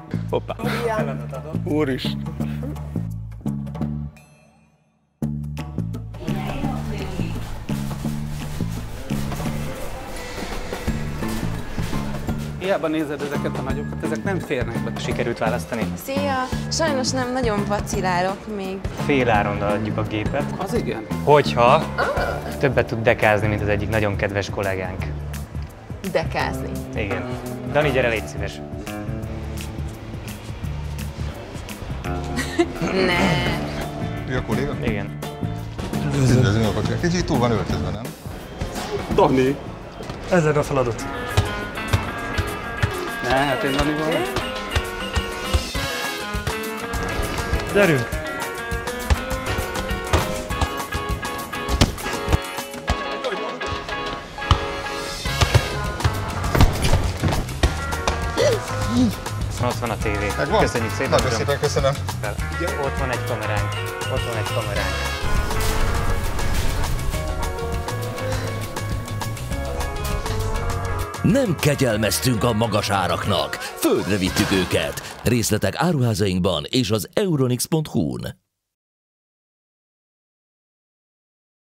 Hoppá. Úristen. Hiába nézed ezeket a nagyokat, ezek nem férnek be. Sikerült választani? Szia! Sajnos nem, nagyon vacilálok még. Féláron adjuk a gépet. Az igen. Hogyha többet tud dekázni, mint az egyik nagyon kedves kollégánk. Dekázni. Igen. Dani, gyere, légy szíves. Ne. Ő a kolléga? Igen. Üdvözlünk a kolléga. Kicsit túl van öltözve, nem? Dani. Ezzel a feladat. Ne, hát én Dani van. Gyerünk! Ott van a tévé. Megvan? Köszönjük szépen. Nagyon szépen köszönöm. Ott van egy kameránk. Ott van egy kameránk. Nem kegyelmeztünk a magas áraknak, földre vittük őket. Részletek áruházainkban és az Euronics.hu-n.